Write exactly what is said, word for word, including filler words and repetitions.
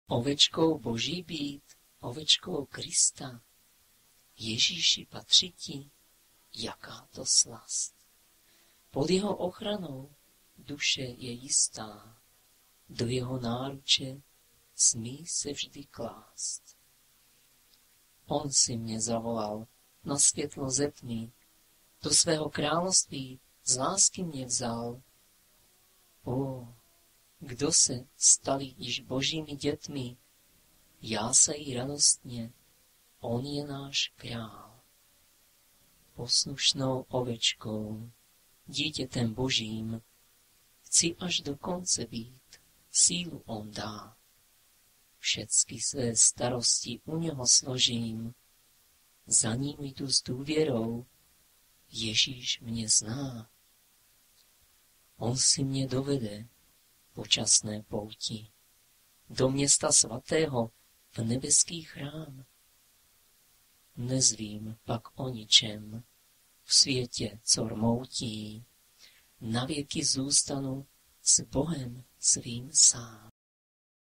Ovečkou Boží být, ovečkou Krista, Ježíši patří ti, jaká to slast. Pod jeho ochranou duše je jistá, do jeho náruče smí se vždy klást. On si mě zavolal na světlo ze tmy, do svého království z lásky mě vzal. O, kdo se stali již božími dětmi, jásají radostně, on je náš král. Poslušnou ovečkou, dítětem božím, chci až do konce být, sílu on dá. Všecky své starosti u něho složím, za ním jdu s důvěrou, Ježíš mě zná. On si mě dovede po časné pouti do města svatého v nebeský chrám. Nezvím pak o ničem v světě, co rmoutí, navěky zůstanu s Bohem svým sám.